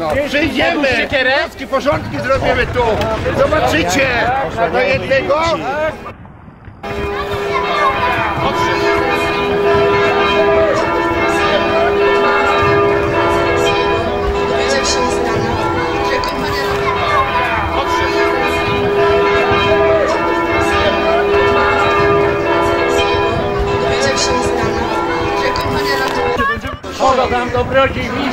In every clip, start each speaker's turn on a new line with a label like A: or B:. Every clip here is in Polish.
A: No, przyjdziemy, wszystkie porządki zrobimy tu. Zobaczycie, do jednego.
B: Dowiedział się z rana, że kompania
A: Kogo tam dobrodziej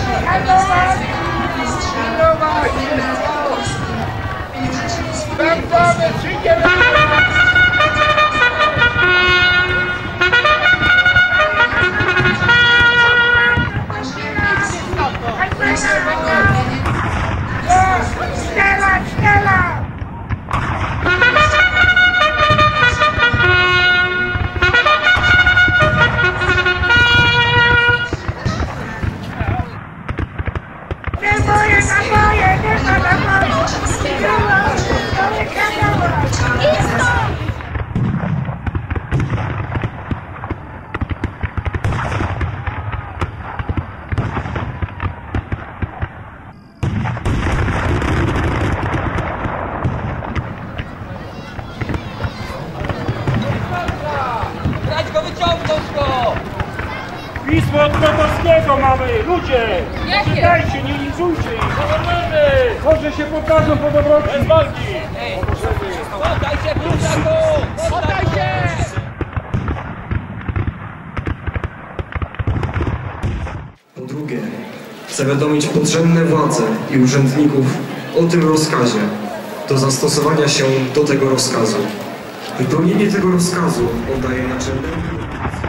C: Pismo od Kotowskiego mamy! Ludzie! Czytajcie, nie licujcie ich! Może się pokażą po dobroci! Bez walki!
D: Poddajcie, Prusaku! Poddajcie!
E: Po drugie, zawiadomić podrzędne władze i urzędników o tym rozkazie, do zastosowania się do tego rozkazu. Wypełnienie tego rozkazu oddaje naczelnemu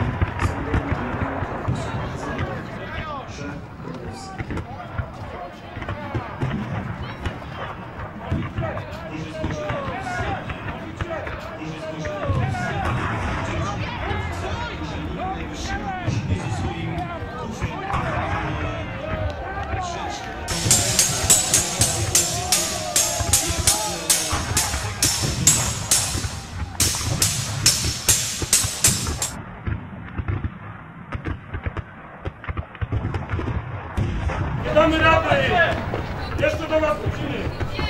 C: Nie damy rady! Jeszcze do nas wrócimy!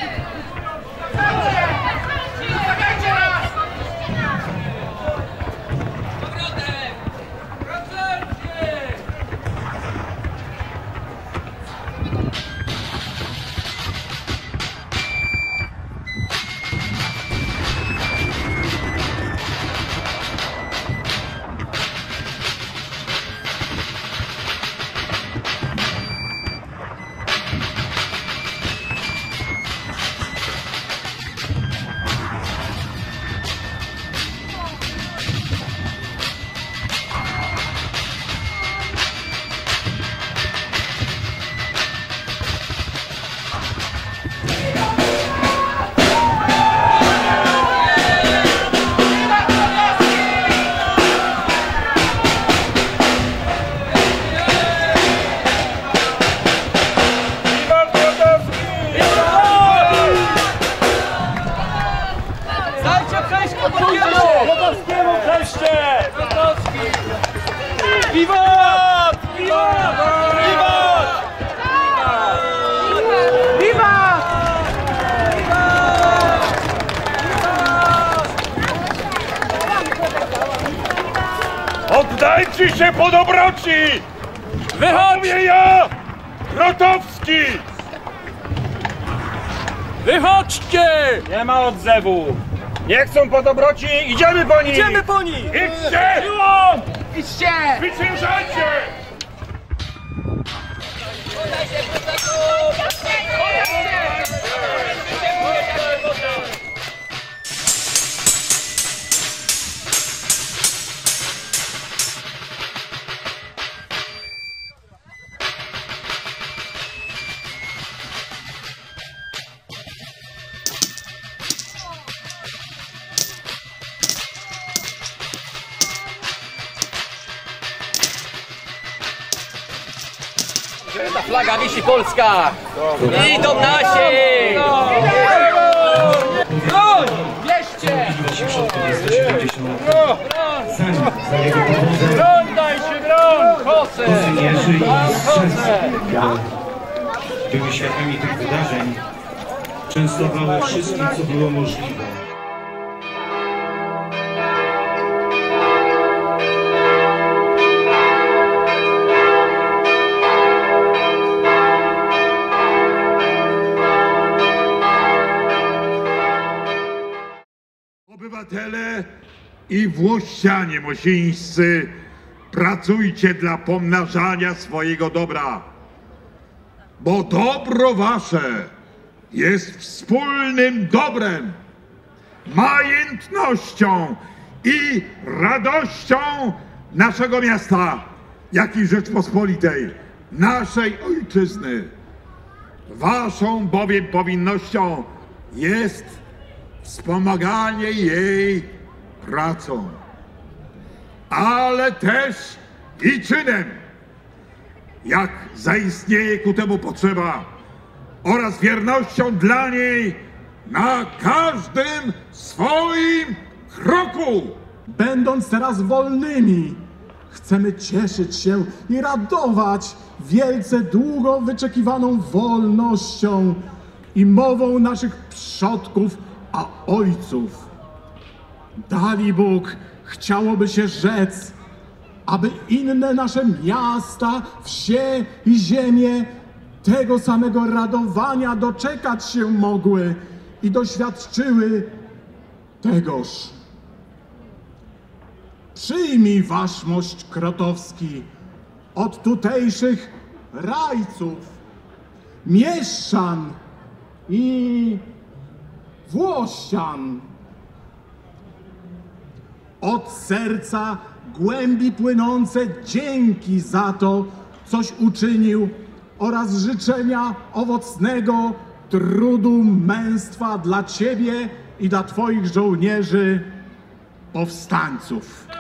C: Kotowskiemu wreszcie! Kotowski! Wiwat! Wiwat! Wiwat! Wiwat! Oddajcie się po dobroci! Wychodźcie ja! Krotowski! Wychodźcie! Nie ma odzewu! Nie chcą po dobroci, idziemy po nich! Idziemy po nich! Idźcie! Siłą! Idźcie! Zwyciężajcie!
D: Poddajcie, Prusaku! Ta flaga wisi polska! Idą nasi! Broń! Bierzcie! Broń dajcie, broń! Kosę! Kosę!
F: były świadkami tych wydarzeń, częstowały wszystkim, co było możliwe.
A: Obywatele i włościanie mosińscy, pracujcie dla pomnażania swojego dobra, bo dobro wasze jest wspólnym dobrem, majętnością i radością naszego miasta, jak i Rzeczpospolitej, naszej ojczyzny. Waszą bowiem powinnością jest wspomaganie jej pracą, ale też i czynem, jak zaistnieje ku temu potrzeba, oraz wiernością dla niej na każdym swoim kroku.
G: Będąc teraz wolnymi, chcemy cieszyć się i radować wielce długo wyczekiwaną wolnością i mową naszych przodków, a ojców. Dali Bóg, chciałoby się rzec, aby inne nasze miasta, wsie i ziemie tego samego radowania doczekać się mogły i doświadczyły tegoż. Przyjmij waszmość Krotowski od tutejszych rajców, mieszczan i włościan. Od serca głębi płynące dzięki za to, coś uczynił, oraz życzenia owocnego trudu męstwa dla ciebie i dla twoich żołnierzy powstańców.